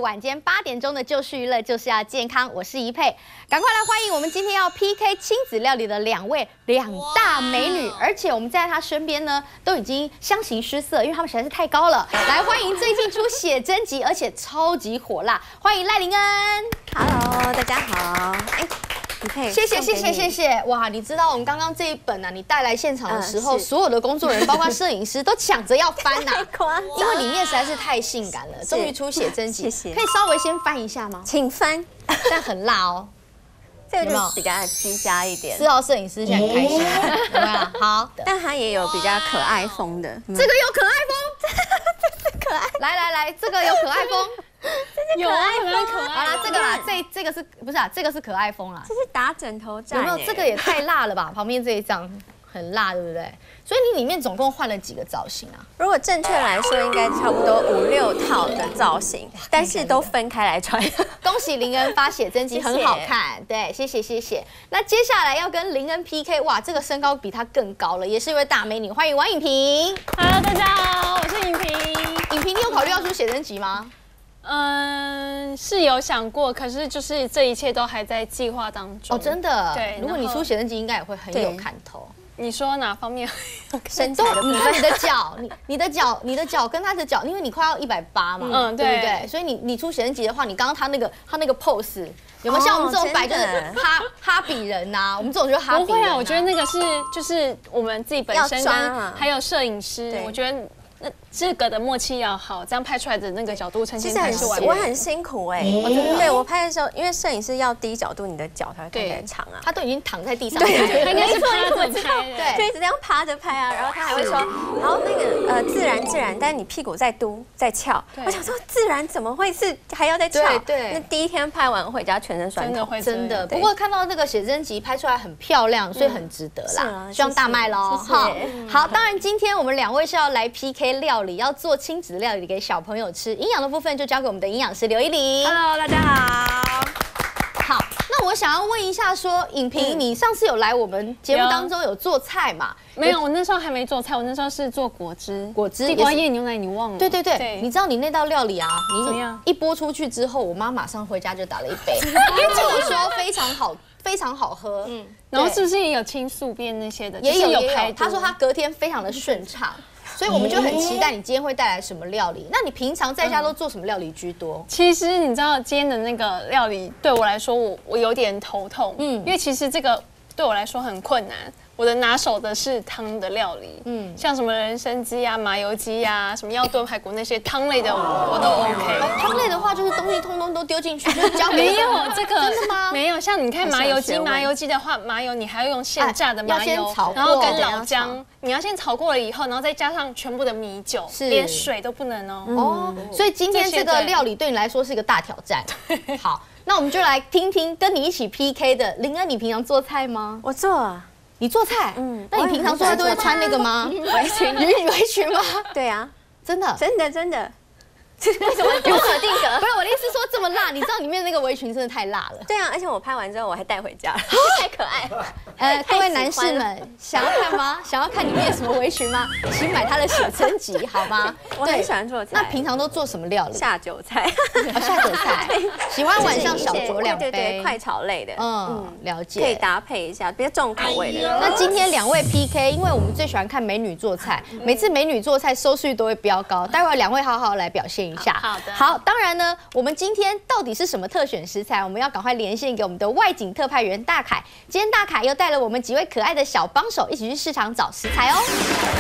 晚间8点钟的就绪娱乐就是要健康，我是怡佩，赶快来欢迎我们今天要 PK 亲子料理的两大美女，而且我们在她身边呢都已经相形失色，因为她们实在是太高了。来欢迎最近出写真集，而且超级火辣，欢迎赖玲恩。 Hello， 大家好。 谢谢。哇，你知道我们刚刚这一本啊，你带来现场的时候，所有的工作人员，包括摄影师，都抢着要翻呐，因为里面实在是太性感了。终于出写真集， 谢谢。 可以稍微先翻一下吗？ 请翻， 但很辣哦。 这个就比较居家一点。 4号摄影师现在很开心，有没有？好， 但它也有比较可爱风的。 这个有可爱风， 这是可爱。 来，这个有可爱风。 有可爱， 好啦，这个啦，这个是不是啊？这个是可爱风啦。 这是打枕头战， 有没有？这个也太辣了吧！旁边这一张很辣，对不对？所以你里面总共换了几个造型啊？ 如果正确来说，应该差不多5、6套的造型，但是都分开来穿。 恭喜林恩发写真集，很好看。对，谢谢。那接下来要跟林恩 PK， 哇，这个身高比她更高了，也是一位大美女，欢迎王颖萍。 Hello， 大家好，我是颖萍。 颖萍，你有考虑要出写真集吗？ 是有想过，可是就是这一切都还在计划当中。 哦，真的。 对， 如果你出写真集，应该也会很有看头。 你说哪方面？ 身材的部分， 你的脚跟他的脚，因为你快要180嘛，对不对？所以你出写真集的话，你刚刚他那个 pose 有没有像我们这种摆就是哈比人呐？我们这种就是哈比人。 不会啊，我觉得那个就是我们自己本身跟还有摄影师，我觉得。那这个的默契要好，这样拍出来的那个角度呈现才是完美。 我很辛苦哎，对我拍的时候，因为摄影师要低角度，你的脚才会看起来长啊。 他都已经躺在地上， 他应该是趴着拍， 对， 就一直这样趴着拍啊。然后他还会说，好那个自然，但是你屁股再嘟再翘。我想说自然怎么会是还要再翘？ 对。 那第一天拍完回家全身酸痛， 真的。不过看到这个写真集拍出来很漂亮，所以很值得啦。希望大卖喽。好，当然今天我们2位是要来 PK 料理，要做亲子料理给小朋友吃，营养的部分就交给我们的营养师刘依玲。 Hello， 大家好。 好，那我想要问一下，说颖萍，你上次有来我们节目当中有做菜嘛？ 没有，我那时候还没做菜，我那时候是做果汁，地瓜叶牛奶，你忘了？ 对，你知道你那道料理啊，你一播出去之后，我妈马上回家就打了1杯，跟我说非常好喝， 然后是不是也有清宿便那些的？ 也有排，她说她隔天非常的顺畅。所以我们就很期待你今天会带来什么料理。那你平常在家都做什么料理居多？ 其实你知道今天的那个料理对我来说，我有点头痛，因为其实这个对我来说很困难。我的拿手的是汤的料理，像什么人参鸡啊、麻油鸡啊、什么要炖排骨那些汤类的我都 OK。 汤类的话，就是东西通通都丢进去，就是交给没有这个真的吗？ 没有，像你看麻油鸡的话，麻油你还要用现榨的麻油，然后跟老姜，你要先炒过了以后，然后再加上全部的米酒，连水都不能哦。 所以今天这个料理对你来说是一个大挑战。好，那我们就来听听跟你一起 PK 的林恩，你平常做菜吗？ 我做啊。 你做菜？那你平常做菜都会穿那个吗？围裙吗？ 对啊， 真的。 为什么有可定格？ 不是我的意思是说这么辣，你知道里面那个围裙真的太辣了。 对啊，而且我拍完之后我还带回家，太可爱。 各位男士们想要看吗？想要看里面有什么围裙吗？请买他的写真集好吗？ 我很喜欢做菜。 那平常都做什么料理？ 下酒菜。 下酒菜。喜欢晚上小酌2杯。 对，快炒类的。 了解。 可以搭配一下，比较重口味的。 那今天2位 PK， 因为我们最喜欢看美女做菜，每次美女做菜收视率都会飙高。待会2位好好来表现一下。 好的。 好，当然呢，我们今天到底是什么特选食材？我们要赶快连线给我们的外景特派员大凯。今天大凯又带了我们几位可爱的小帮手一起去市场找食材哦。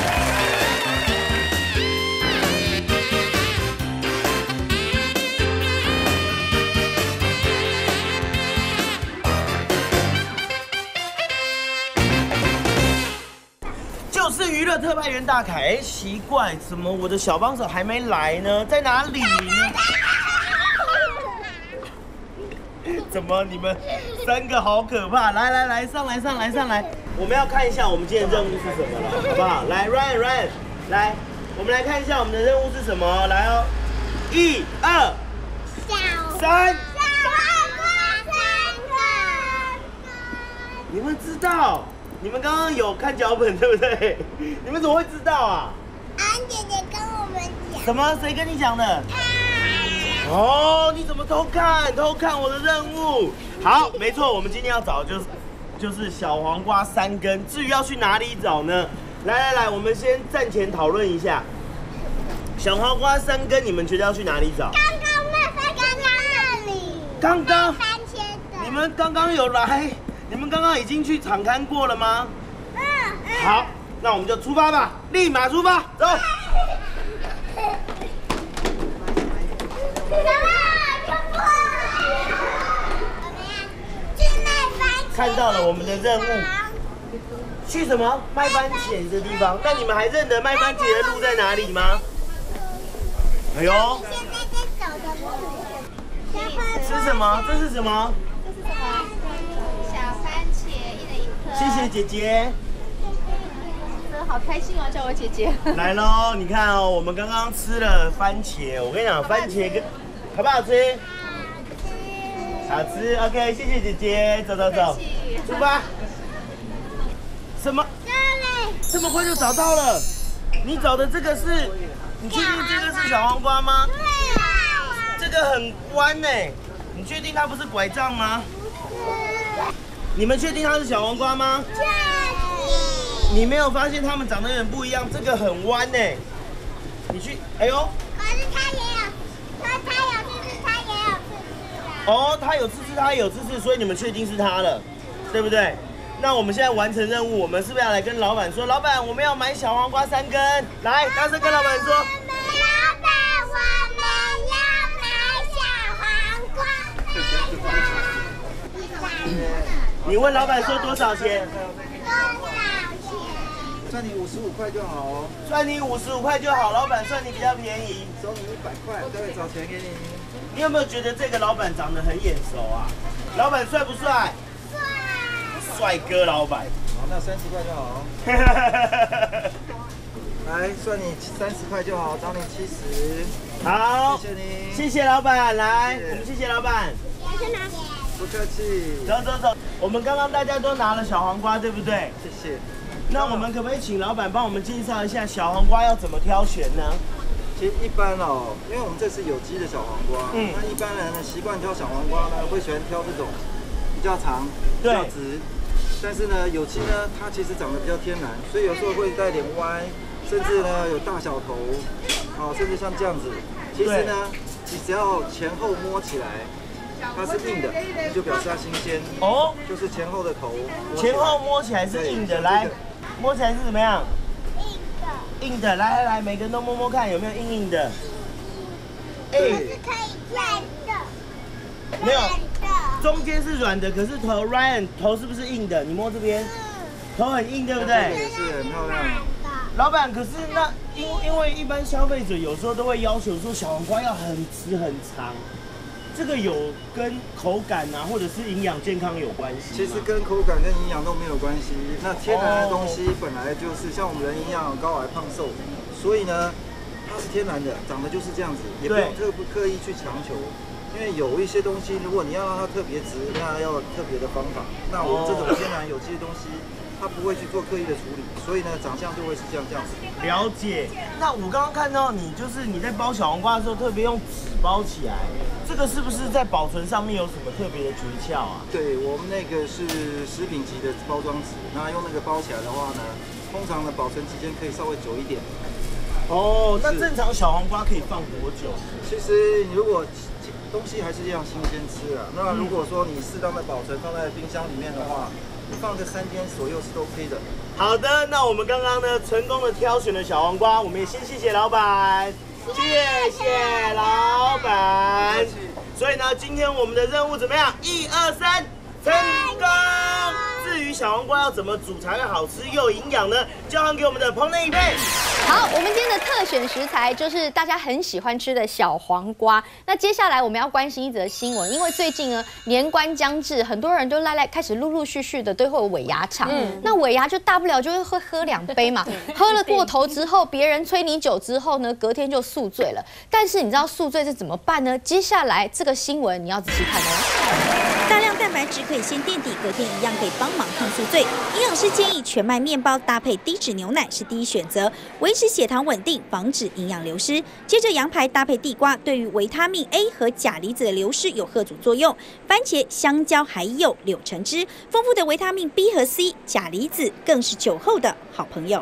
就是娱乐特派员大凯，奇怪，怎么我的小帮手还没来呢？在哪里呢？怎么你们3个好可怕？来，上来！我们要看一下我们今天的任务是什么了，好不好？来 ，Ryan， 来，我们来看一下我们的任务是什么。来哦，1、2、3。你们知道？你们刚刚有看脚本对不对？你们怎么会知道啊？ 安姐姐跟我们讲。 什么？谁跟你讲的？ 哦，你怎么偷看我的任务？好，没错，我们今天要找的就是小黄瓜3根。至于要去哪里找呢？来，我们先暂前讨论一下。小黄瓜3根，你们觉得要去哪里找？刚刚番茄的。 你们刚刚有来？你们刚刚已经去场勘过了吗？好，那我们就出发吧，立马出发，走。看到了我们的任务，去什么卖番茄的地方？那你们还认得卖番茄的路在哪里吗？哎呦， 现在在走的路。 吃什么？这是什么？ 小番茄，1人1颗。 谢谢姐姐。 好开心哦，叫我姐姐。 来喽，你看哦，我们刚刚吃了番茄，我跟你讲，番茄跟好不好吃？好吃 ，OK， 谢谢姐姐，走，出发。什么？这么快就找到了？你找的这个是？你确定这个是小黄瓜吗？这个很弯呢，你确定它不是拐杖吗？你们确定它是小黄瓜吗？你没有发现它们长得有点不一样？这个很弯呢，你去，哎呦。 可是它也有，它有刺刺，它也有刺刺。 哦，它有刺刺，它也有刺刺，所以你们确定是它了，对不对？那我们现在完成任务，我们是不是要来跟老板说，老板我们要买小黄瓜3根？来，大声跟老板说。 老板，我们要买小黄瓜3根。 你问老板说多少钱？ 多少钱？ 算你55块就好哦。 算你55块就好，老板算你比较便宜。 收你100块，待会找钱给你。 你有没有觉得这个老板长得很眼熟啊？老板帅不帅？帅哥老板。 好，那30块就好。来，算你30块就好，找你70。 好， 谢谢你， 谢谢老板。来，我们谢谢老板。 不客气。 走，我们刚刚大家都拿了小黄瓜，对不对？ 谢谢。 那我们可不可以请老板帮我们介绍一下小黄瓜要怎么挑选呢？ 其实一般哦，因为我们这是有机的小黄瓜，那一般人呢习惯挑小黄瓜呢，会喜欢挑这种比较长、比较直，但是呢有机呢它其实长得比较天然，所以有时候会带点歪，甚至呢有大小头，哦，甚至像这样子。其实呢，你只要前后摸起来，它是硬的，就表示它新鲜。哦，就是前后的头， 前后摸起来是硬的，来，摸起来是怎么样？硬的，来，每个人都摸摸看有没有硬硬的。 是可以软的。 没有，中间是软的，可是头 Ryan 头是不是硬的？你摸这边，头很硬，对不对？ 是很漂亮。 老板，可是那因为一般消费者有时候都会要求说小黄瓜要很直很长，这个有跟口感啊或者是营养健康有关系？ 其实跟口感跟营养都没有关系。那天然的东西本来就是像我们人一样高矮胖瘦，所以呢它是天然的，长得就是这样子，也不用刻意去强求。因为有一些东西，如果你要让它特别直，那要特别的方法。那我们这种天然有机的东西，它不会去做刻意的处理，所以呢，长相就会是这样子。 了解。那我刚刚看到你，就是你在包小黄瓜的时候，特别用纸包起来，这个是不是在保存上面有什么特别的诀窍啊？ 对，我们那个是食品级的包装纸，那用那个包起来的话呢，通常的保存期间可以稍微久一点。 哦，那正常小黄瓜可以放多久？ 其实你如果东西还是这样新鲜吃啊，那如果说你适当的保存放在冰箱里面的话，你放个3天左右是 OK 的。 好的，那我们刚刚呢成功的挑选了小黄瓜，我们也先谢谢老板，谢谢老板。所以呢，今天我们的任务怎么样？1、2、3，成功！至于小黄瓜要怎么煮才会好吃又营养呢？交还给我们的彭内佩。 好，我们今天的特选食材就是大家很喜欢吃的小黄瓜。那接下来我们要关心一则新闻，因为最近呢年关将至，很多人都开始陆续的都会有尾牙场。那尾牙就大不了就会喝2杯嘛，喝了过头之后，别人催你酒之后呢，隔天就宿醉了。但是你知道宿醉是怎么办呢？接下来这个新闻你要仔细看哦。 大量蛋白只可以先垫底，隔天一样可以帮忙抗宿醉。营养师建议全麦面包搭配低脂牛奶是第一选择，维持血糖稳定，防止营养流失。接着羊排搭配地瓜，对于维他命 A 和钾离子的流失有贺阻作用。番茄、香蕉还有柳橙汁，丰富的维他命 B 和 C， 钾离子更是酒后的好朋友。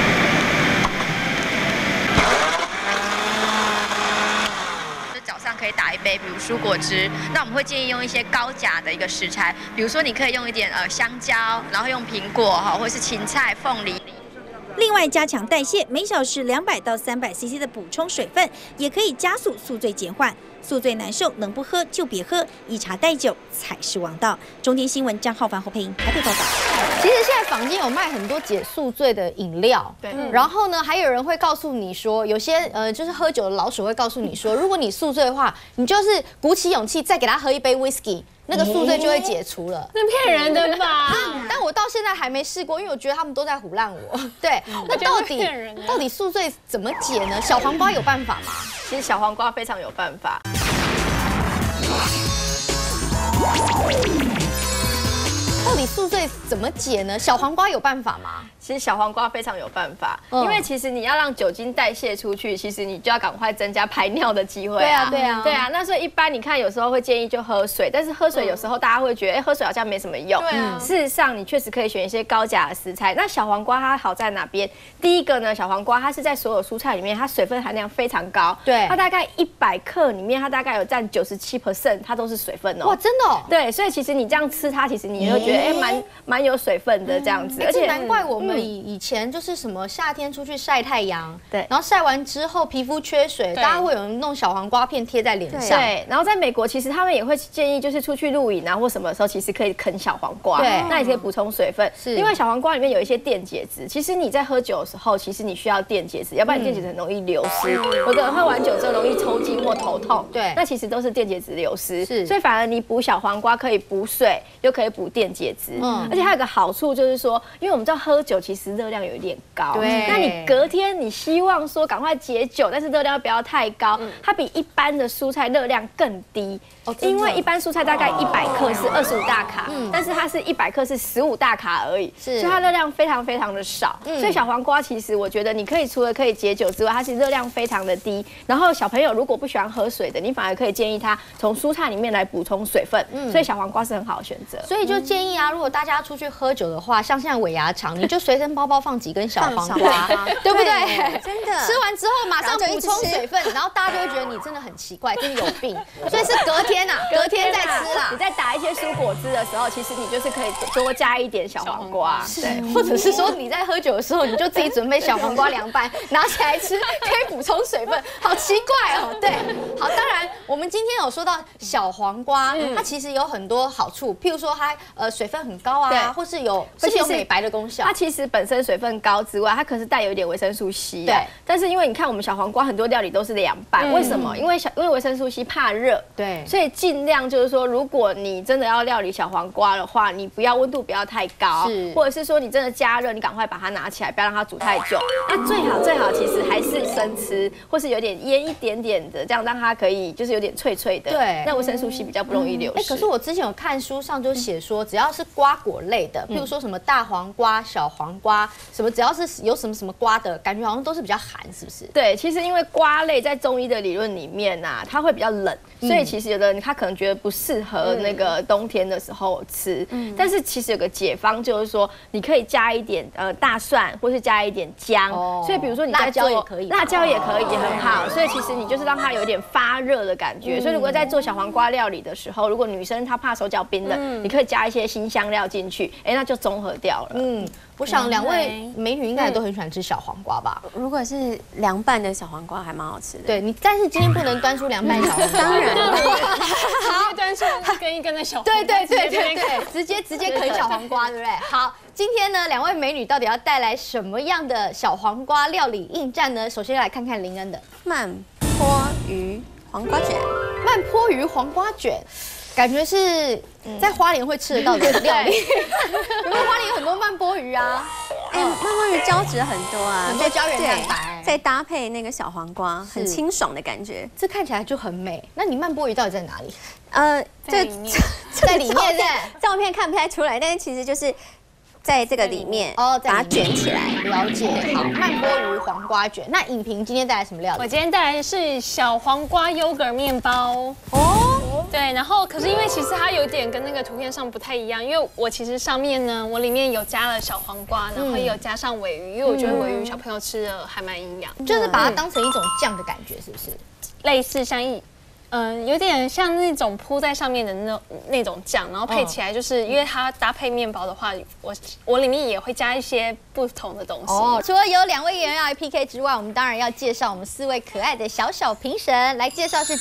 早上可以打一杯，比如蔬果汁。那我们会建议用一些高钾的一个食材，比如说你可以用一点香蕉，然后用苹果哈，或是芹菜、凤梨。 另外，加强代谢，每小时200到300 CC 的补充水分，也可以加速宿醉减缓。宿醉难受，能不喝就别喝，以茶代酒才是王道。中天新闻张浩凡侯佩莹台北报道。 其实现在坊间有卖很多解宿醉的饮料，对，然后呢，还有人会告诉你说，有些就是喝酒的老手会告诉你说，如果你宿醉的话，你就是鼓起勇气再给他喝一杯 whisky。那个宿醉就会解除了， 那骗人的吧？ 但我到现在还没试过，因为我觉得他们都在唬烂我。对，那到底宿醉怎么解呢？小黄瓜有办法吗？ 其实小黄瓜非常有办法。 到底宿醉怎么解呢？小黄瓜有办法吗？ 其实小黄瓜非常有办法，因为其实你要让酒精代谢出去，其实你就要赶快增加排尿的机会啊。对啊。那所以一般你看有时候会建议就喝水，但是喝水有时候大家会觉得，喝水好像没什么用。对啊。事实上你确实可以选一些高钾的食材。那小黄瓜它好在哪边？第一个呢，小黄瓜它是在所有蔬菜里面，它水分含量非常高。对。它大概100克里面，它大概有占97%，它都是水分哦。 哇，真的哦。 对，所以其实你这样吃它，其实你会觉得蛮有水分的这样子。 而且难怪我们以前就是什么夏天出去晒太阳，对，然后晒完之后皮肤缺水，大家会有人弄小黄瓜片贴在脸上。 对，然后在美国其实他们也会建议，就是出去露营啊或什么的时候，其实可以啃小黄瓜，对，那也可以补充水分。是，因为小黄瓜里面有一些电解质，其实你在喝酒的时候，其实你需要电解质，要不然电解质很容易流失。有的人喝完酒之后容易抽筋或头痛，对，那其实都是电解质流失。是，所以反而你补小黄瓜可以补水，又可以补电解质。而且还有个好处就是说，因为我们知道喝酒其实热量有一点高，对，那你隔天你希望说赶快解酒，但是热量不要太高，它比一般的蔬菜热量更低。因为一般蔬菜大概100克是25大卡，但是它是100克是15大卡而已，所以它热量非常非常的少。所以小黄瓜其实我觉得你可以除了可以解酒之外，它其实热量非常的低。然后小朋友如果不喜欢喝水的，你反而可以建议他从蔬菜里面来补充水分，所以小黄瓜是很好的选择。 所以就建议啊，如果大家出去喝酒的话，像现在尾牙场，你就随身包包放几根小黄瓜，对不对？真的，吃完之后马上补充水分，然后大家就会觉得你真的很奇怪，真的有病。所以是隔天再吃啦。 你在打一些蔬果汁的时候，其实你就是可以多加一点小黄瓜， 对，或者是说你在喝酒的时候，你就自己准备小黄瓜凉拌，拿起来吃，可以补充水分。好奇怪哦，对。好，当然我们今天有说到小黄瓜，它其实有很多好处，譬如说它水分很高啊，或是有美白的功效。 它其实本身水分高之外，它可是带有一点维生素 C。对。但是因为你看我们小黄瓜很多料理都是凉拌，为什么？因为维生素 C 怕热，对，所以尽量就是说，如果你真的要料理小黄瓜的话，你不要温度不要太高，或者是说你真的加热，你赶快把它拿起来，不要让它煮太久。那最好其实还是生吃，或是有点腌一点点的，这样让它可以就是有点脆脆的。对，那维生素 C 比较不容易流失。 可是我之前有看书上就写说，只要是瓜果类的，譬如说什么大黄瓜、小黄瓜，什么只要是有什么瓜的感觉，好像都是比较寒，是不是？ 对，其实因为瓜类在中医的理论里面啊，它会比较冷，所以其实有的人他可能觉得不适合那个冬天的时候吃。但是其实有个解方，就是说你可以加一点大蒜，或是加一点姜。所以比如说你在做辣椒也可以，也很好。所以其实你就是让它有点发热的感觉。所以如果在做小黄瓜料理的时候，如果女生她怕手脚冰冷，你可以加一些辛香料进去，那就中和掉了。 我想两位美女应该都很喜欢吃小黄瓜吧？ 如果是凉拌的小黄瓜，还蛮好吃的。 对你，但是今天不能端出凉拌小黄瓜。当然， 好，端出一根一根的小黄瓜。 对，直接啃小黄瓜，对不对？好，今天呢，两位美女到底要带来什么样的小黄瓜料理应战呢？首先来看看林恩的慢坡鱼黄瓜卷。 慢坡鱼黄瓜卷。感觉是在花莲会吃得到的料理，因为花莲有很多慢波鱼啊。 慢波鱼胶质很多啊， 很多胶原蛋白， 再搭配那个小黄瓜，很清爽的感觉。 这看起来就很美。那你慢波鱼到底在哪里？ 在里面， 照片看不太出来，但是其实就是在这个里面把它卷起来。 了解，好，慢波鱼黄瓜卷。那颖萍今天带来什么料理？ 我今天带来的是小黄瓜优格面包。哦，对，然后可是因为其实它有点跟那个图片上不太一样，因为我其实上面呢，我里面有加了小黄瓜，然后也有加上鲔鱼，因为我觉得鲔鱼小朋友吃的还蛮营养， 就是把它当成一种酱的感觉，是不是？ 类似像有点像那种铺在上面的那种酱，然后配起来就是因为它搭配面包的话，我里面也会加一些不同的东西。哦， 除了有2位演员要来 PK 之外，我们当然要介绍我们4位可爱的小评审。来介绍是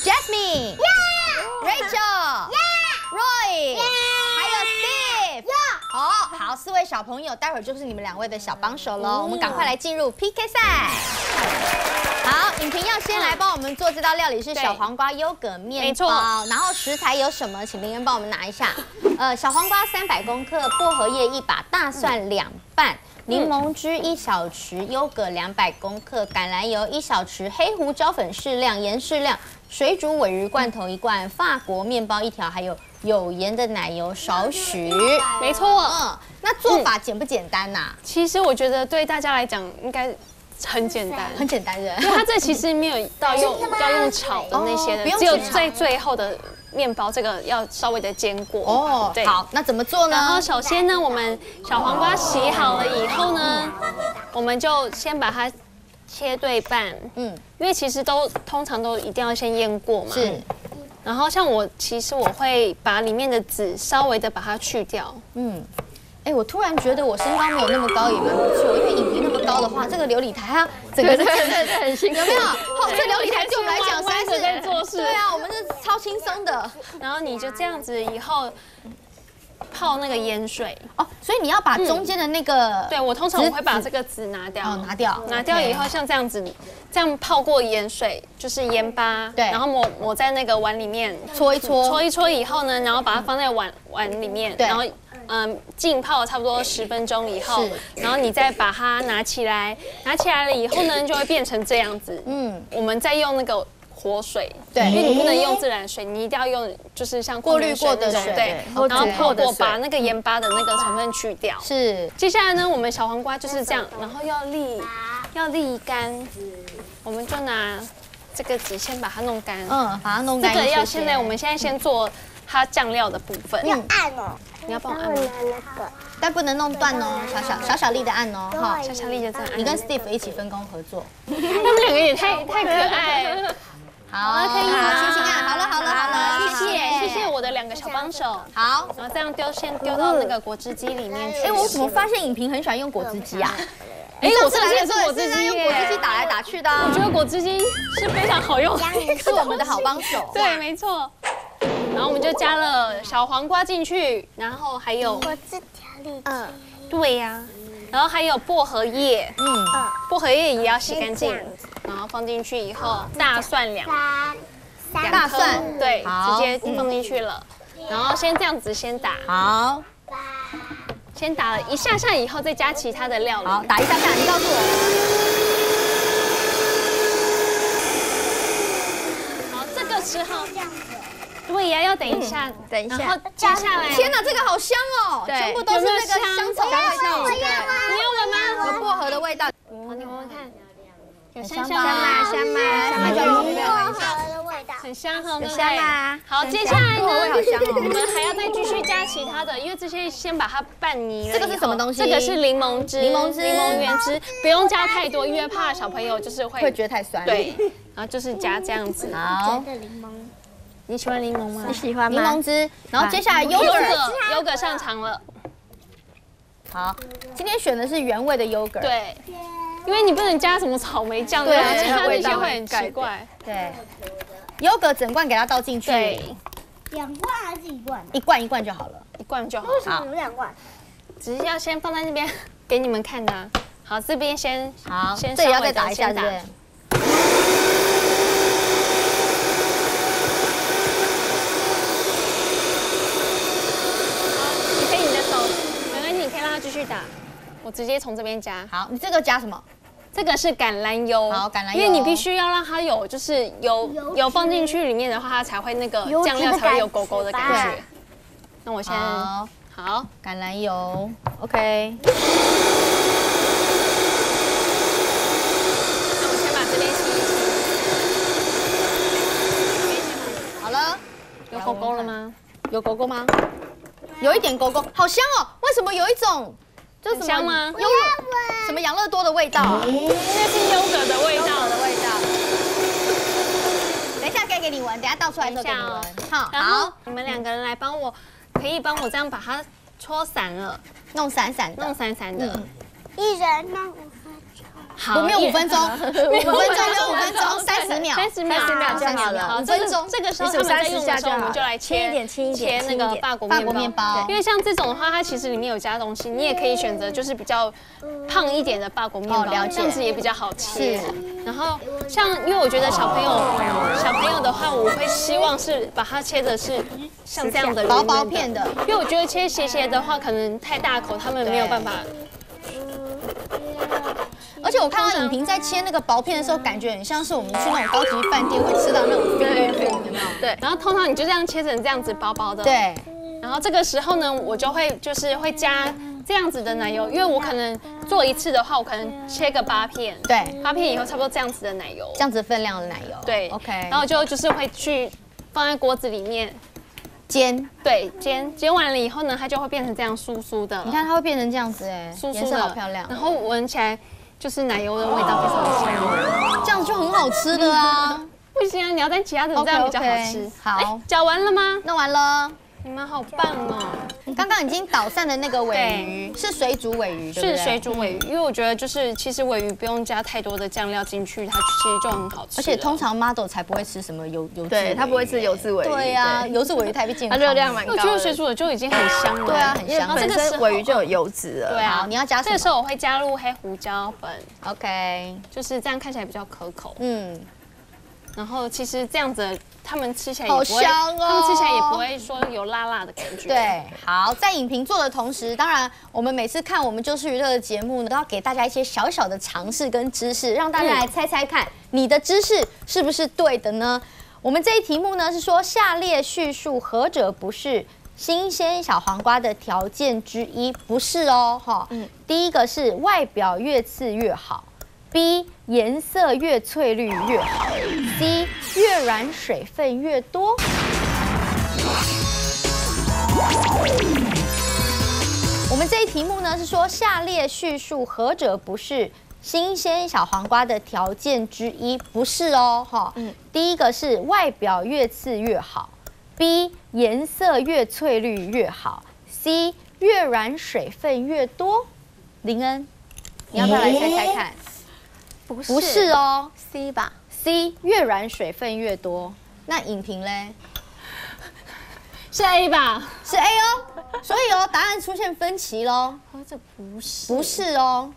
Jasmine、Rachel、Roy， 还有 Steve。好，4位小朋友，待会儿就是你们2位的小帮手了。我们赶快来进入 PK 赛。好，颖萍要先来帮我们做这道料理是小黄瓜优格面包，然后食材有什么，请林恩帮我们拿一下。小黄瓜300公克，薄荷叶1把，大蒜2瓣，柠檬汁1小匙，优格200公克，橄榄油1小匙，黑胡椒粉适量，盐适量，水煮鲔鱼罐头1罐，法国面包1条，还有有盐的奶油少许。 没错， 那做法简不简单呐？ 其实我觉得对大家来讲应该很简单， 很简单的。 因为它这其实没有要用炒的那些的，只有在最后的面包这个要稍微的煎过。 哦，对。好，那怎么做呢？ 然后首先呢，我们小黄瓜洗好了以后呢，我们就先把它切对半。因为其实通常都一定要先腌过嘛。是。然后像其实我会把里面的籽稍微的把它去掉。 我突然觉得我身高没有那么高也蛮不错，因为颖萍那么高的话，这个琉璃台它整个是很辛苦，有没有？这琉璃台对我们来讲实在是在做事。 对啊，我们是超轻松的。 然后你就这样子以后泡那个盐水哦，所以你要把中间的那个， 对我通常我会把这个籽拿掉，拿掉以后像这样子，这样泡过盐水就是盐巴，对，然后抹在那个碗里面搓一搓以后呢，然后把它放在碗里面，然后。浸泡差不多10分钟以后，然后你再把它拿起来了以后呢，就会变成这样子。我们再用那个活水，对，因为你不能用自然水，你一定要用就是像过滤过的水， 对，然后泡过，把那个盐巴的那个成分去掉。 是。接下来呢，我们小黄瓜就是这样，然后要沥干，我们就拿这个纸先把它弄干。 把它弄干。 这个我们现在先做它酱料的部分。 要按哦。 你要帮我按吗？ 但不能弄断哦，小粒的按哦， 哈，小粒的这样。 你跟 Steve 一起分工合作。 他们2个也太可爱了。 好，可以吗？轻轻按，好了， 谢谢我的2个小帮手。 好， 然后这样先丢到那个果汁机里面去。 我怎么发现颖萍很喜欢用果汁机啊？ 我这也是果汁机， 用果汁机打来打去的。 我觉得果汁机是非常好用， 是我们的好帮手。 对，没错。然后我们就加了小黄瓜进去，然后还有果汁调理机。 对呀，然后还有薄荷叶，薄荷叶也要洗干净，然后放进去以后，大蒜2 大蒜， 对，直接放进去了，然后先这样子先打， 好， 先打了一下以后再加其他的料理， 好，打一下，你告诉我。 好，这个时候。对呀，要等一下，然后接下来， 天哪，这个好香哦，全部都是那个香草的味道。 你要闻吗？ 有薄荷的味道。 你闻闻看，有香吗？ 薄荷的味道， 很香，很香啊。 好，接下来呢， 好香哦。 我们还要再继续加其他的，因为这些先把它拌泥了。 这个是什么东西？ 这个是柠檬汁，柠檬原汁，不用加太多，因为怕小朋友就是会觉得太酸。 对，然后就是加这样子。 好。 你喜欢柠檬吗？ 你喜欢吗？柠檬汁，然后接下来优格上场了。 好，今天选的是原味的优格。 对，因为你不能加什么草莓酱，对，加那些会很奇怪。 对，优格整罐给它倒进去。 对，2罐还是1罐？ 一罐就好了 ，1罐就好。 为什么2罐？ 只是要先放在那边给你们看的。好，这边先好，这也要再打一下，对不对？ 继续打，我直接从这边加。 好，你这个加什么？ 这个是橄榄油。 好，橄榄油。 因为你必须要让它有，就是油放进去里面的话，它才会那个酱料才会有勾勾的感觉。 那我先好橄榄油 ，OK。 那我先把这边洗一洗。 好了， 有勾勾了吗？ 有勾勾吗？有一点勾勾，好香哦！为什么有一种就是香吗？ 什么养乐多的味道啊？ 应该是优格的味道。 等一下给你闻，等一下倒出来之后给你闻。 好，你们2个人来帮我，可以帮我这样把它搓散了， 弄散散的。 一人弄5分钟。 好， 没有5分钟，5分钟没有5分钟，30秒就好了。 5分钟，这个时候他们在用的时候，我们就来切那个法国面包。因为像这种的话，它其实里面有加东西，你也可以选择就是比较胖一点的法国面包，这样子也比较好切。然后像，因为我觉得小朋友的话，我会希望是把它切的是像这样的薄薄片的， 因为我觉得切斜斜的话，可能太大口，他们没有办法。 而且我看到影评在切那个薄片的时候，感觉很像是我们去那种高级饭店会吃到那种对。然后通常你就这样切成这样子薄薄的。 对。 然后这个时候呢，我就会加这样子的奶油，因为我可能做一次的话，我可能切个8片。对。8片以后差不多这样子的奶油。 这样子分量的奶油。 对。OK。然后就是会去放在锅子里面煎。对，煎完了以后呢，它就会变成这样酥酥的。 你看它会变成这样子哎，颜色好漂亮。 然后闻起来。就是奶油的味道非常香， 这样就很好吃的啊！ 不行啊，你要在其他的这样比较好吃。 好， 搅完了吗？ 弄完了。 你们好棒哦！ 刚刚已经捣散的那个鲔鱼是水煮鲔鱼，对不对？ 是水煮鲔鱼，因为我觉得就是其实鲔鱼不用加太多的酱料进去，它其实就很好吃。 而且通常 model 才不会吃什么油脂， 对，他不会吃油脂鲔鱼。 对呀，油脂鲔鱼太不健康， 它热量蛮高的。 我觉得水煮的就已经很香了。 对啊，很香。 本身鲔鱼就有油脂了。 对啊， 你要加什么？ 这个时候我会加入黑胡椒粉 ，OK， 就是这样看起来比较可口。然后其实这样子。他们吃起来也好香哦， 他们吃起来也不会说有辣辣的感觉。 对，好，在影评做的同时，当然我们每次看我们就是娱乐的节目呢，都要给大家一些小小的尝试跟知识，让大家来猜猜看，你的知识是不是对的呢？我们这一题目呢是说，下列叙述何者不是新鲜小黄瓜的条件之一？不是哦，哈，第一个是外表越刺越好。B 颜色越翠绿越好 ，C 越软水分越多。我们这一题目呢是说，下列叙述何者不是新鲜小黄瓜的条件之一？不是哦，哈，第一个是外表越刺越好 ，B 颜色越翠绿越好 ，C 越软水分越多。林恩，你要不要来猜猜看？不是哦 ，C 吧 ，C 越软水分越多。那影评嘞？ 是 A 吧？ 是 A 哦，所以哦，答案出现分歧喽。 这不是， 不是哦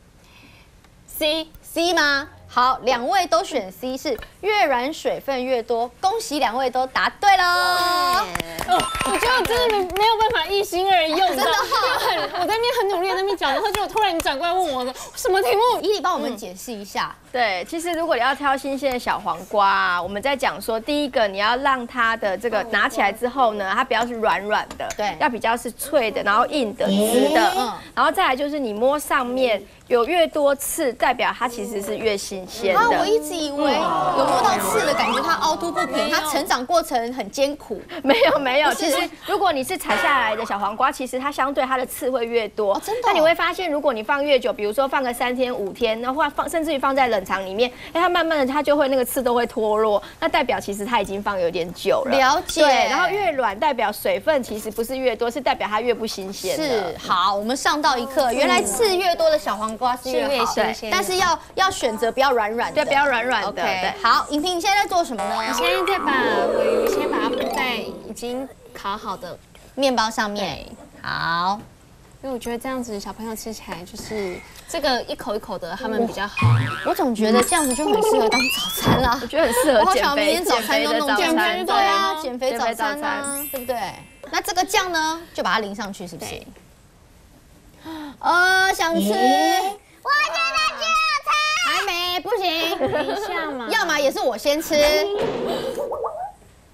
，C 吗？好，2位都选 C， 是越软水分越多。恭喜2位都答对喽！ 我觉得我真的没有办法一心二用， 真的哈！我在那边很努力在那边讲，然后就突然你转过来问我什么题目？ 怡里帮我们解释一下。 对，其实如果你要挑新鲜的小黄瓜，我们在讲说，第一个你要让它的这个拿起来之后呢，它不要是软软的，对，要比较是脆的，然后硬的、直的，然后再来就是你摸上面有越多刺，代表它其实是越新鲜的。 啊，我一直以为有摸到刺的感觉，它凹凸不平，它成长过程很艰苦。 没有，其实如果你是采下来的小黄瓜，其实它相对它的刺会越多。 真的。 那你会发现，如果你放越久，比如说放个3天5天，然后甚至于放在冷藏里面，它慢慢的它就会那个刺都会脱落，那代表其实它已经放有点久了。 了解。 对，然后越软代表水分其实不是越多，是代表它越不新鲜。 是，好，我们上到一课，原来刺越多的小黄瓜是越好，但是要选择不要软软的， 对，不要软软的。 对，好，影评你现在在做什么呢？ 我现在在把鲔鱼先把它铺在已经烤好的面包上面。好。 因为我觉得这样子小朋友吃起来就是这个一口一口的，他们比较好。 我总觉得这样子就很适合当早餐啦。 我觉得很适合减肥，早餐都弄减肥， 对啊，减肥早餐啊，对不对？那这个酱呢，就把它淋上去，是不是？想吃。 我觉得最好吃。 还没，不行， 等一下嘛。 要么也是我先吃。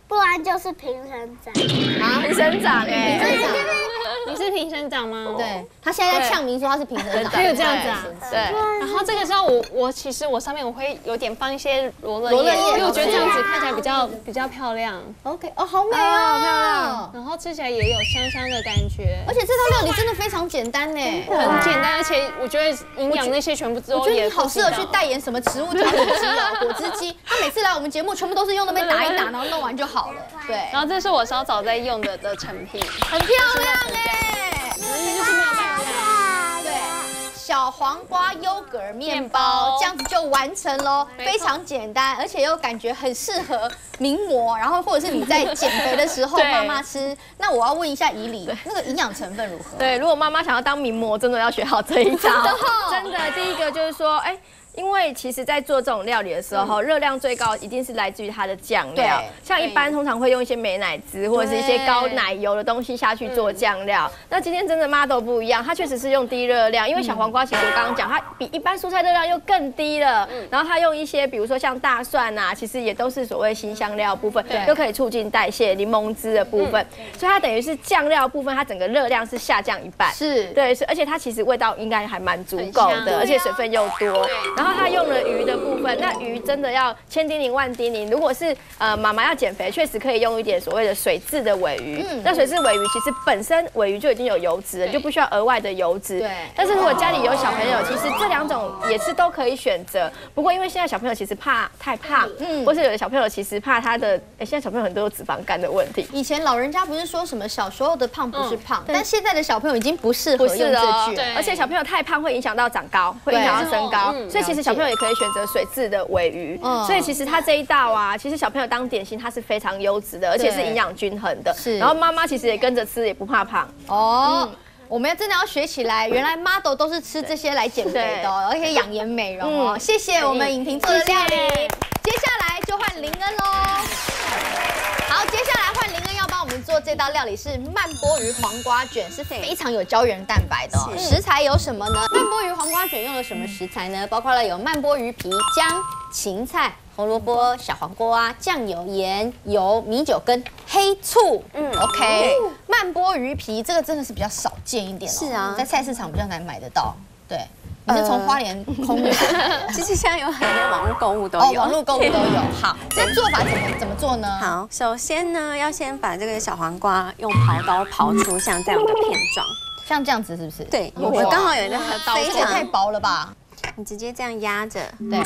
不然就是评审长。 啊，评审长哎， 你是评审长吗？ 对，他现在在呛明说他是评审长， 他有这样子啊。 对。 然后这个时候我其实我上面我会有点放一些罗勒叶，因为我觉得这样子看起来比较漂亮。 OK， 哦，好美哦， 漂亮。 然后吃起来也有香香的感觉， 而且这道料理真的非常简单呢， 很简单，而且我觉得营养那些全部都我觉得你好适合去代言什么植物调理机哦，果汁机。他每次来我们节目，全部都是用那边打一打，然后弄完就好了。对。 然后这是我稍早在用的成品， 很漂亮哎， 就是没有办法。 对，小黄瓜优格面包这样子就完成喽，非常简单，而且又感觉很适合名模，然后或者是你在减肥的时候妈妈吃。那我要问一下以里，那个营养成分如何？ 对，如果妈妈想要当名模，真的要学好这一招。真的，第一个就是说，因为其实，在做这种料理的时候，热量最高一定是来自于它的酱料。像一般通常会用一些美乃滋或者是一些高奶油的东西下去做酱料。那今天真的 model 不一样，它确实是用低热量，因为小黄瓜其实我刚刚讲，它比一般蔬菜热量又更低了。然后它用一些比如说像大蒜啊，其实也都是所谓辛香料部分，又可以促进代谢，柠檬汁的部分，所以它等于是酱料部分，它整个热量是下降一半。是对，而且它其实味道应该还蛮足够的，而且水分又多。然后它用了鱼的部分，那鱼真的要千叮咛万叮咛。如果是妈妈要减肥，确实可以用一点所谓的水质的鲔鱼。那水质鲔鱼其实本身鲔鱼就已经有油脂了，就不需要额外的油脂。对。但是如果家里有小朋友，其实这两种也是都可以选择。不过因为现在小朋友其实怕太胖，或是有的小朋友其实怕他的，现在小朋友很多有脂肪肝的问题。 以前老人家不是说什么小时候的胖不是胖，但现在的小朋友已经不适合用这句。 而且小朋友太胖会影响到长高，会影响到身高，所以其实小朋友也可以选择水质的鲔鱼。所以其实它这一道啊，其实小朋友当点心它是非常优质的，而且是营养均衡的。是。然后妈妈其实也跟着吃，也不怕胖。 哦。我们真的要学起来，原来 model 都是吃这些来减肥的，而且养颜美容哦。谢谢我们颖婷做的料理。接下来就换林恩喽。好，接下来换林恩要帮我们做这道料理是慢波鱼黄瓜卷，是非常有胶原蛋白的。食材有什么呢？慢波鱼黄瓜卷用了什么食材呢？包括了有慢波鱼皮、姜、芹菜、红萝卜、小黄瓜、酱油、盐、油、米酒跟黑醋。OK。慢波鱼皮这个真的是比较少见一点哦。是啊，在菜市场比较难买得到。对。你是从花莲空运来的？ 其实现在有很多网络购物都有， 网络购物都有。好，这做法怎么做呢？ 好，首先呢，要先把这个小黄瓜用刨刀刨出像这样的片状， 像这样子是不是？ 对，我刚好有那个刀， 非常太薄了吧？ 你直接这样压着， 对，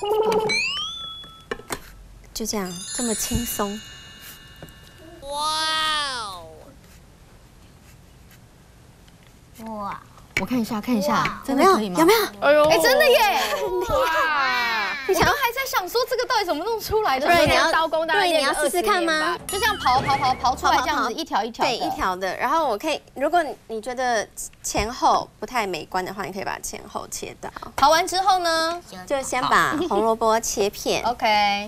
就这样，这么轻松。 哇！ 我看一下，真的可以吗？ 有没有？ 哎呦， 真的耶！ 哇！ 你刚刚还在想说这个到底怎么弄出来的？ 对，你要刀工， 对，你要试试看吗？ 就这样刨出来，这样子一条一条的。 对，一条的。然后我可以，如果你觉得前后不太美观的话，你可以把前后切刀。 刨完之后呢， 就先把红萝卜切片。 OK。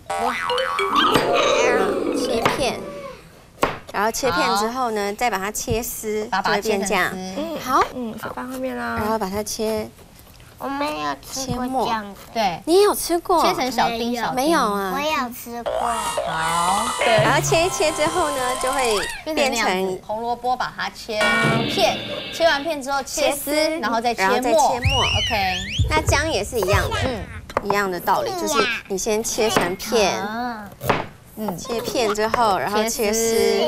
切片。然后切片之后呢，再把它切丝，就会变这样。好， 手放后面啦。 然后把它切， 我没有吃过这样的。 对， 你也有吃过？ 切成小丁小丁。 没有啊。 我有吃过。 好， 对。然后切一切之后呢，就会变成红萝卜，把它切片，切完片之后切丝，然后再切末。OK。 那姜也是一样的，一样的道理，就是你先切成片。切片之后，然后切丝，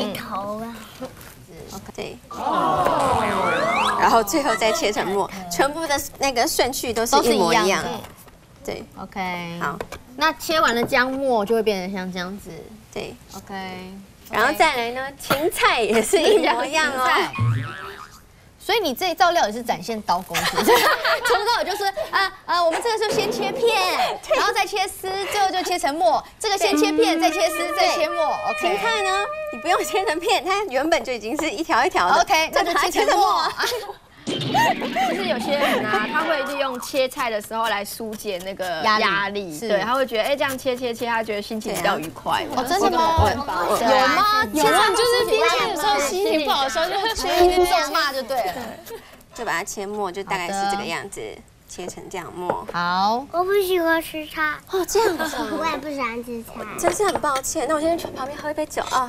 对，然后最后再切成末，全部的那个顺序都是一模一样。对 ，OK， 好， 那切完了姜末就会变成像这样子。 对 ，OK， 然后再来呢，芹菜也是一模一样哦。 所以你这一道料也是展现刀工，是不是？从头到尾就是我们这个时候先切片，然后再切丝，最后就切成末。这个先切片，再切丝，再切末。OK。 芹菜呢，你不用切成片，它原本就已经是一条一条的。 OK， 那就切成末。 就是有些人啊，他会利用切菜的时候来疏解那个压力，对，他会觉得这样切，他觉得心情比较愉快。 哦，真的吗？有吗？ 有啊，就是边切的时候心情不好的时候就切一边咒骂就对了。 就把它切末，就大概是这个样子。 切成这样末。 好， 我不喜欢吃菜。 哦，这样子， 我也不喜欢吃菜。 真是很抱歉。那我先去旁边喝一杯酒啊。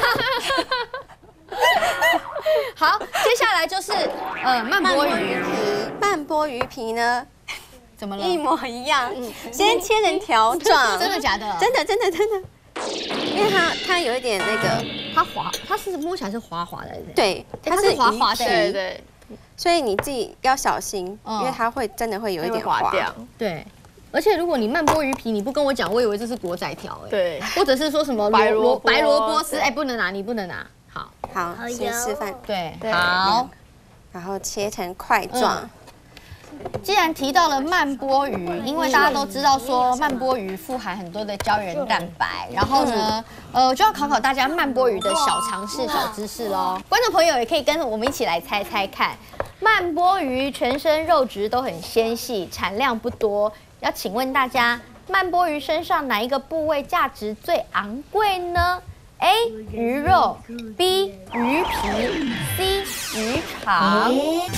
好，接下来就是慢波鱼皮。慢波鱼皮呢？ 怎么了？ 一模一样。先切成条状。 真的假的？ 真的。因为它有一点那个， 它是摸起来是滑滑的。 对， 它是滑滑的。 对。 所以你自己要小心，因为它会真的会有一点滑掉。 对。而且如果你慢波鱼皮，你不跟我讲，我以为这是国仔条哎。 对。 或者是说什么白萝卜丝，哎，不能拿，你不能拿。 好，先示范。 对，好。 然后切成块状。 既然提到了慢波鱼，因为大家都知道说慢波鱼富含很多的胶原蛋白，然后呢，就要考大家慢波鱼的小常识、小知识喽。观众朋友也可以跟我们一起来猜猜看，慢波鱼全身肉质都很纤细，产量不多，要请问大家，慢波鱼身上哪一个部位价值最昂贵呢？A. 鱼肉 B. 鱼皮 C. 鱼肠。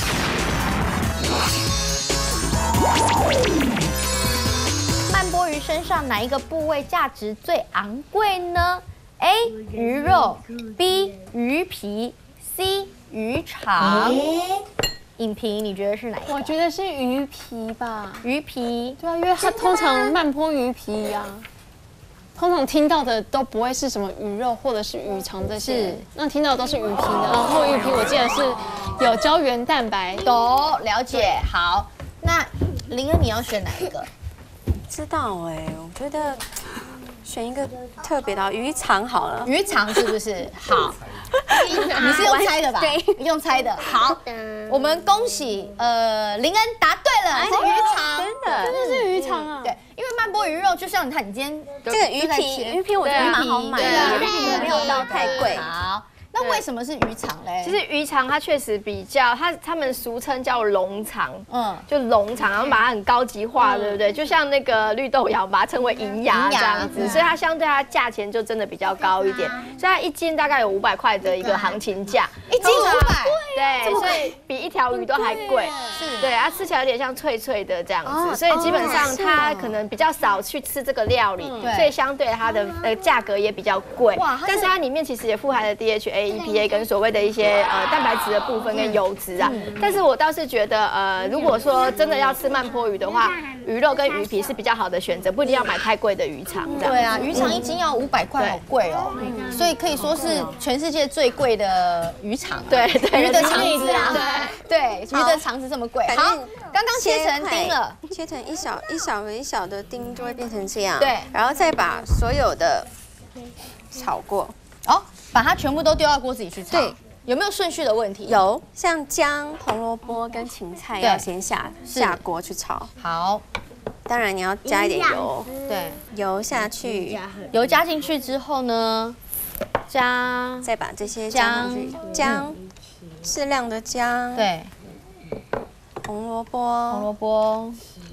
慢波鱼身上哪一个部位价值最昂贵呢 ？A. 鱼肉 B. 鱼皮 C. 鱼肠。影评你觉得是哪一个？ 我觉得是鱼皮吧。 鱼皮？ 对啊，因为它通常慢波鱼皮啊。通常听到的都不会是什么鱼肉或者是鱼肠这些，那听到的都是鱼皮的。然后鱼皮我记得是有胶原蛋白。 懂，了解。好，那林恩你要选哪一个？ 知道哎，我觉得选一个特别的鱼肠好了。 鱼肠是不是？好，你是用猜的吧？对，用猜的。好，我们恭喜林恩答对了，是鱼肠， 真的是鱼肠啊。 对。因为慢波鱼肉就像你看，你今天这个鱼皮我觉得蛮好买的，鱼皮没有到太贵。 好，那为什么是鱼肠嘞？ 其实鱼肠它确实比较，他们俗称叫龙肠，就龙肠，然后把它很高级化，对不对？就像那个绿豆芽，把它称为银芽这样子，所以它相对它价钱就真的比较高一点，所以它一斤大概有500块的一个行情价， 一斤500， 对，所以比一条鱼都还贵，是，对，它吃起来有点像脆脆的这样子，所以基本上它可能比较少去吃这个料理，所以相对它的价格也比较贵，但是它里面其实也富含了 DHA、EPA 跟所谓的一些蛋白质的部分跟油脂啊，但是我倒是觉得如果说真的要吃慢波鱼的话，鱼肉跟鱼皮是比较好的选择，不一定要买太贵的鱼肠。 对啊，鱼肠一斤要500块，好贵哦，所以可以说是全世界最贵的鱼肠。对，鱼的肠子啊，对，鱼的肠子这么贵。好，刚刚切成丁了， 切成一小的丁就会变成这样。 对， 然后再把所有的炒过。 哦，把它全部都丢到锅子里去炒。对，有没有顺序的问题？ 有，像姜、红萝卜跟芹菜要先下锅去炒。 好， 当然你要加一点油。 对， 油下去， 油加进去之后呢， 再把这些加上去，姜，适量的姜。 对， 红萝卜。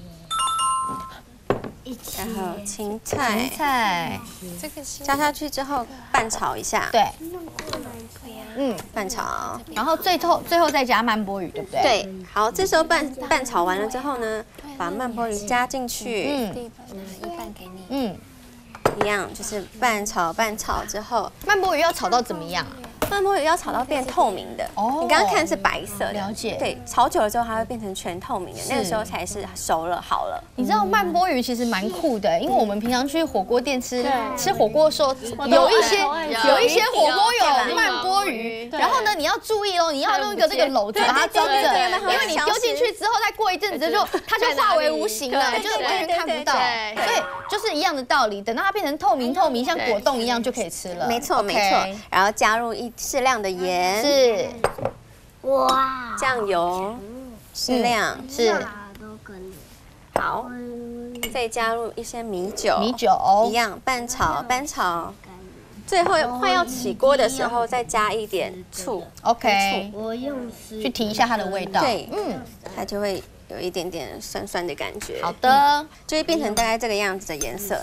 然后芹菜， 这个加下去之后拌炒一下。 对， 拌炒， 然后最后再加慢波鱼，对不对？ 对，好，这时候拌炒完了之后呢，把慢波鱼加进去， 一半给你， 一样就是拌炒之后， 慢波鱼要炒到怎么样啊？ 慢波鱼要炒到变透明的哦，你刚刚看是白色的， 了解。 对，炒久了之后它会变成全透明的，那个时候才是熟了好了。 你知道慢波鱼其实蛮酷的，因为我们平常去火锅店吃火锅的时候，有一些火锅有慢波鱼，然后呢你要注意哦，你要用一个这个篓子把它装着，因为你丢进去之后，再过一阵子它就化为无形了，就是完全看不到。所以就是一样的道理，等到它变成透明像果冻一样就可以吃了。 没错。然后加入适量的盐， 是， 哇， 酱油适量是， 好，再加入一些米酒，一样拌炒，最后快要起锅的时候再加一点醋 ，OK， 去提一下它的味道， 对，它就会有一点点酸酸的感觉。 好的， 就会变成大概这个样子的颜色。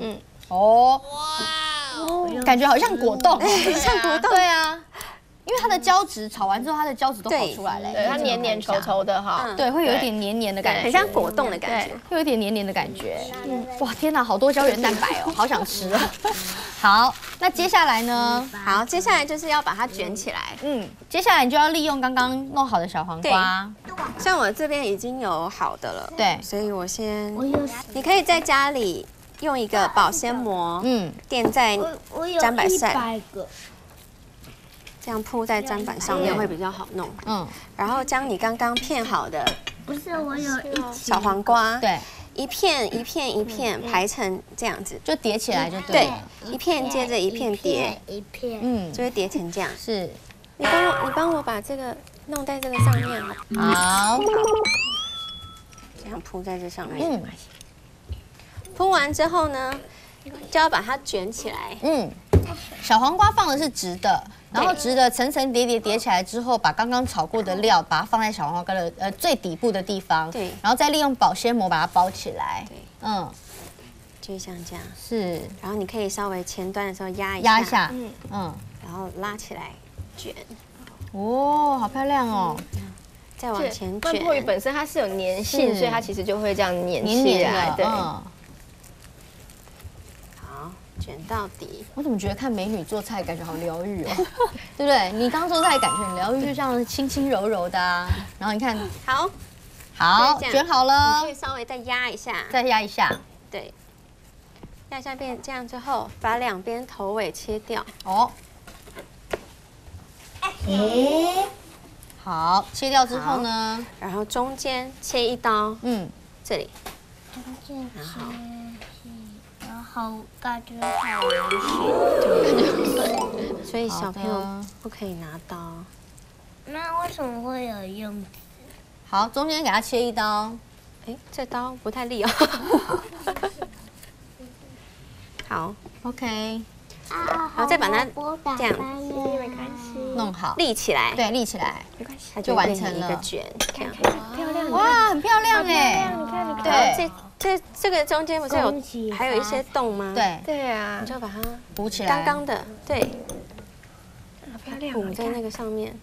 哦，感觉好像果冻， 像果冻， 对啊。因为它的胶质炒完之后，它的胶质都跑出来了， 对，它黏黏稠稠的哈， 对，会有一点黏黏的感觉， 很像果冻的感觉， 会有点黏黏的感觉。哇，天哪，好多胶原蛋白哦，好想吃哦。好，那接下来呢？ 好，接下来就是要把它卷起来。 接下来你就要利用刚刚弄好的小黄瓜。 像我这边已经有好的了， 对， 所以我先，你可以在家里用一个保鲜膜，垫在砧板上，这样铺在砧板上面会比较好弄。然后将你刚刚片好的， 不是我有小黄瓜， 对。 一片一片一片排成这样子， 就叠起来就对了。 对，一片接着一片叠， 一片， 就会叠成这样。 是， 你帮我把这个弄在这个上面。 好， 这样铺在这上面。铺完之后呢，就要把它卷起来。 小黄瓜放的是直的。然后直的层层叠起来之后，把刚刚炒过的料把它放在小黄瓜的最底部的地方， 对， 然后再利用保鲜膜把它包起来，对， 就像这样， 是， 然后你可以稍微前端的时候压一下，然后拉起来卷， 哦，好漂亮哦， 再往前卷。 曼波鱼本身它是有粘性，所以它其实就会这样粘起来，对。 卷到底， 我怎么觉得看美女做菜感觉好疗愈哦，对不对？你刚做菜感觉很疗愈，就像轻轻柔柔的啊。然后你看，好，卷好了， 你可以稍微再压一下， 再压一下， 对，压一下变这样之后，把两边头尾切掉。 好，切掉之后呢， 然后中间切一刀，这里， 然后。好感觉好危险， 所以小朋友不可以拿刀。 那为什么会有用纸？ 好，中间给它切一刀。 这刀不太利哦。好 ，OK。 好，再把它这样弄好， 立起来。 对，立起来， 没关系，它就完成了一个卷。 漂亮， 哇，很漂亮哎！ 你看， 对， 这个中间不是还有一些洞吗？ 对啊， 你就把它补起来， 刚刚的，对， 好漂亮， 补在那个上面，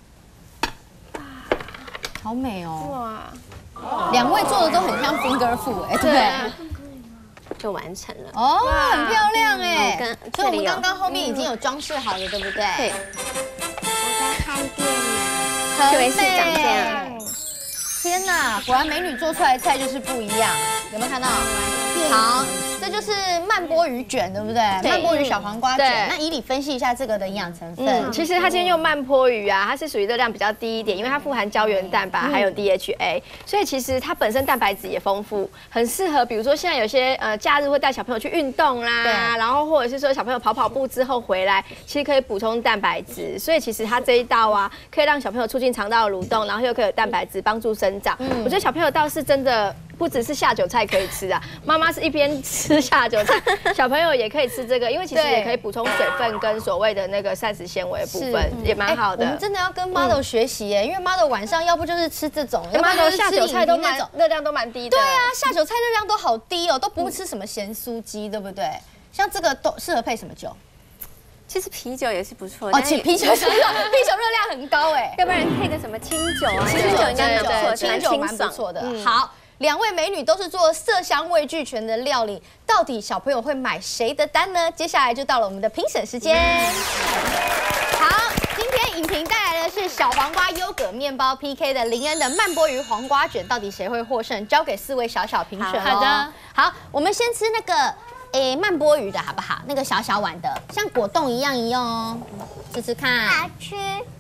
好美哦！哇，两位做的都很像 finger food 哎，对， 就完成了哦，很漂亮哎！所以我们刚刚后面已经有装饰好了，对不对？ 对。 我在看电影， 就会是长这样。 天哪，果然美女做出来的菜就是不一样，有没有看到？好，这就是曼波鱼卷，对不对？曼波鱼小黄瓜卷。那以你分析一下这个的营养成分。 其实它今天用曼波鱼啊，它是属于热量比较低一点，因为它富含胶原蛋白还有 DHA， 所以其实它本身蛋白质也丰富，很适合比如说现在有些假日会带小朋友去运动啦，然后或者是说小朋友跑步之后回来，其实可以补充蛋白质。所以其实它这一道啊，可以让小朋友促进肠道的蠕动，然后又可以有蛋白质帮助生长。我觉得小朋友倒是真的。不只是下酒菜可以吃啊，妈妈是一边吃下酒菜，小朋友也可以吃这个，因为其实也可以补充水分跟所谓的那个膳食纤维的部分，也蛮好的。 我们真的要跟 model 学习耶，因为 model 晚上要不就是吃这种 ，model 下酒菜都热量都蛮低的。 对啊，下酒菜热量都好低哦，都不会吃什么咸酥鸡，对不对？像这个都适合配什么酒？ 其实啤酒也是不错的。 啤酒热量很高哎， 要不然配个什么清酒啊？清酒应该不错， 清酒蛮不错的。好。两位美女都是做色香味俱全的料理，到底小朋友会买谁的单呢？接下来就到了我们的评审时间。好，今天影评带来的是小黄瓜优格面包 PK 的林恩的曼波鱼黄瓜卷，到底谁会获胜？交给4位小评审。 好的， 好，我们先吃那个曼波鱼的好不好？那个小小碗的，像果冻一样哦，吃吃看。 好吃。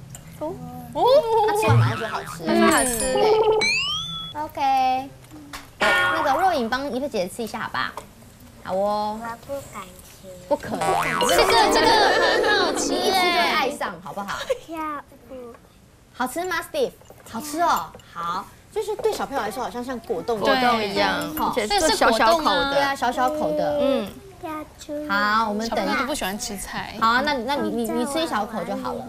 他吃完马上觉得好吃， 好吃嘞。 OK。那个若颖帮一佩姐吃一下，好吧？好哦。 我不敢吃。 不可能，这个很好吃耶，就会爱上，好不好？好吃吗 ，Steve？ 好吃哦。好，就是对小朋友来说，好像果冻一样， 而且是小小口的， 对啊，小小口的。好，我们等一下。 都不喜欢吃菜。 好啊，那你吃一小口就好了。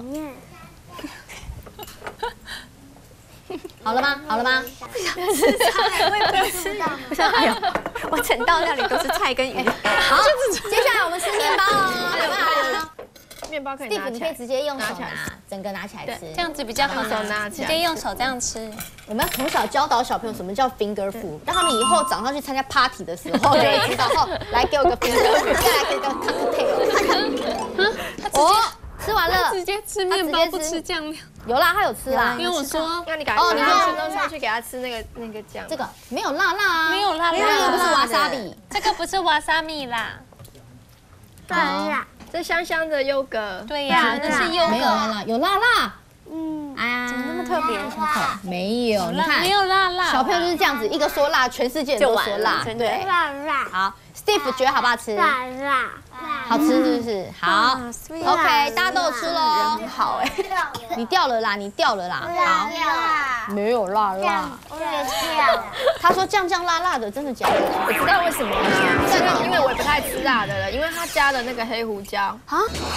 好了吗？好了吗？ 吃菜，我也不吃。我想，哎呦，我整道料理都是菜跟鱼。 好，接下来我们吃面包哦，好不好？ 面包可以拿起来， 你可以直接用手拿，整个拿起来吃， 这样子比较好拿，直接用手这样吃。 我们要从小教导小朋友什么叫 finger food， 让他们以后长上去参加 party 的时候就会知道。来给我个 finger food， 再来给个 cocktail。哦，吃完了， 直接吃面包不吃酱料。 有啦，他有吃啦。 因为我说， 那你赶快10分钟上去给他吃那个酱。 这个没有辣啊， 没有辣， 这个不是瓦萨比， 这个不是瓦萨米啦。 辣， 这香香的优格。 对呀，这是优格。 没有辣，有辣。 哎呀，怎么那么特别？ 没有，你看没有辣。 小朋友就是这样子，一个说辣，全世界人都说辣，对。 辣。 好 ，Steve 觉得好不好吃？ 辣。 好吃是不是？好 ，OK， 大家都有吃喽。 很好哎， 你掉了啦，好，没有辣。 我也掉。 他说酱辣的，真的假的？ 我知道为什么了，因为我也不太吃辣的了，因为他加了那个黑胡椒啊。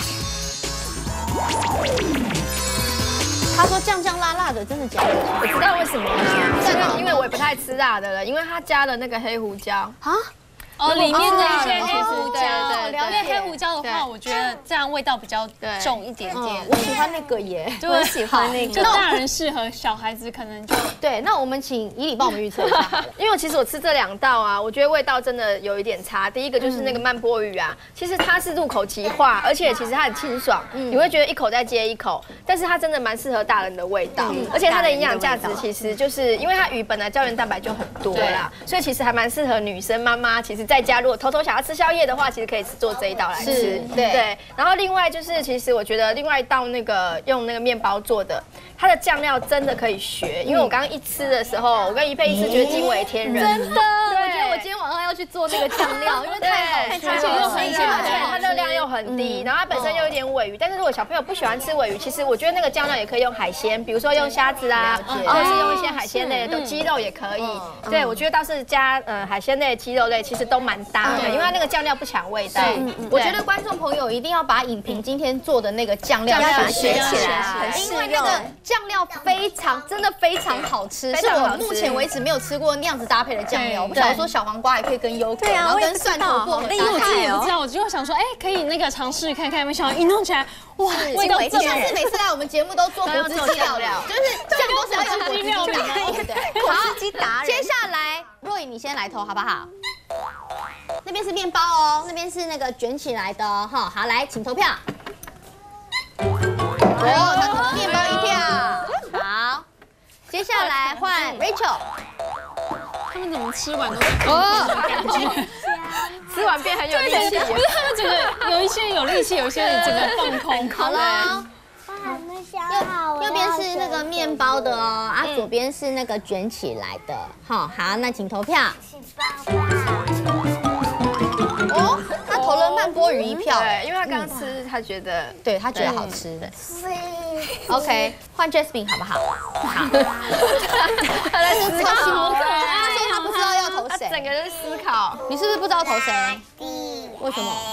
他说酱辣的，真的假的？ 我知道为什么了，因为我也不太吃辣的了，因为他加了那个黑胡椒啊。 哦，里面的一些黑胡椒， 对， 因为黑胡椒的话，我觉得这样味道比较重一点点。 我喜欢那个耶， 我喜欢那个。 就大人适合，小孩子可能就对。那我们请以礼帮我们预测一下， 因为其实我吃这2道啊，我觉得味道真的有一点差。第一个就是那个慢波鱼啊，其实它是入口即化，而且其实它很清爽，你会觉得一口再接一口。但是它真的蛮适合大人的味道，而且它的营养价值其实就是因为它鱼本来胶原蛋白就很多啦，所以其实还蛮适合女生妈妈。其实在家如果偷偷想要吃宵夜的话，其实可以做这一道来吃。对。然后另外就是，其实我觉得另外一道那个用那个面包做的，它的酱料真的可以学，因为我刚刚一吃的时候，我跟一佩一吃觉得惊为天人。 真的，我觉得我今天晚上要去做那个酱料，因为太好吃了， 而且它热量又很低，然后它本身又有点尾鱼。但是如果小朋友不喜欢吃尾鱼，其实我觉得那个酱料也可以用海鲜，比如说用虾子啊，或者是用一些海鲜类的鸡肉也可以。对，我觉得倒是加海鲜类、鸡肉类，其实都蛮搭的，因为它那个酱料不抢味道。 我觉得观众朋友一定要把影评今天做的那个酱料学起来， 因为那个酱料真的非常好吃，是我目前为止没有吃过那样子搭配的酱料。我不晓得说小黄瓜也可以跟优格，然后跟蒜头过， 因为我自己也不知道，我就想说，可以那个尝试看看，没想到一弄起来，哇，味道这么。 像是每次来我们节目都做果汁机料理，就是酱都是要用果汁机料理。好，接下来若颖你先来投好不好？那边是面包哦，那边是那个卷起来的哦，哈，好，来，请投票。哦，他投了面包1票。好，接下来换 Rachel。 他们怎么吃完都感觉吃完变很有力气， 不是他们整个有一些有力气，有一些整个放空。 好了，右边是那个面包的哦，左边是那个卷起来的。好，那请投票。哦，他投了慢波鱼1票， 对，因为他刚吃，他觉得好吃。OK， 换 Jasmine 好不好？好。 他在思考， 他说他不知道要投谁， 整个人思考。 你是不是不知道投谁？为什么？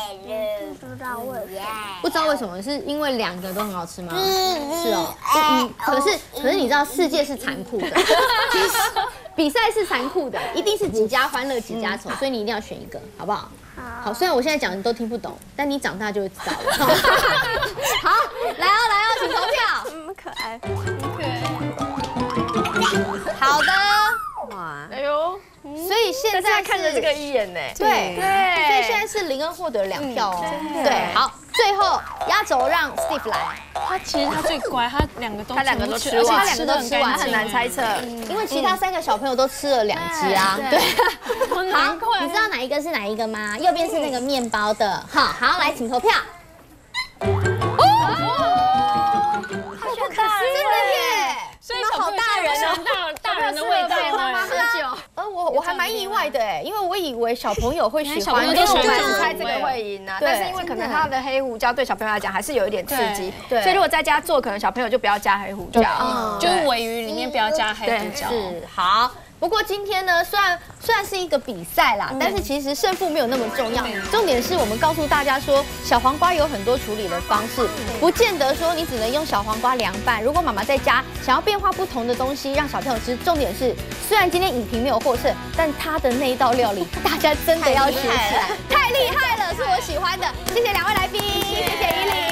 不知道为什么？是因为2个都很好吃吗？是哦。可是你知道世界是残酷的，比赛是残酷的，一定是几家欢乐几家愁，所以你一定要选一个，好不好？好，虽然我现在讲你都听不懂，但你长大就会知道了。好，来哦，请投票。 那么可爱， 好的， 哇， 哎呦， 所以现在看着这个一眼呢， 对，所以现在是林恩获得2票哦。对，好，最后压轴让 Steve 来。 其实他最乖，他两个都吃完，很难猜测， 因为其他3个小朋友都吃了2只啊。对， 好， 你知道哪一个是哪一个吗？右边是那个面包的，好，来，请投票。 所以好大人哦，大人的味道， 妈妈喝酒。 我还蛮意外的因为我以为小朋友会喜欢， 就是我本来猜这个会赢啊，但是因为可能它的黑胡椒对小朋友来讲还是有一点刺激，所以如果在家做，可能小朋友就不要加黑胡椒， 就是鲔鱼里面不要加黑胡椒。 是好。不过今天呢，虽然是一个比赛啦，但是其实胜负没有那么重要。重点是我们告诉大家说，小黄瓜有很多处理的方式，不见得说你只能用小黄瓜凉拌。如果妈妈在家想要变化不同的东西让小朋友吃，重点是虽然今天影评没有获胜，但他的那一道料理大家真的要学起来，太厉害了，是我喜欢的。谢谢2位来宾，谢谢依琳。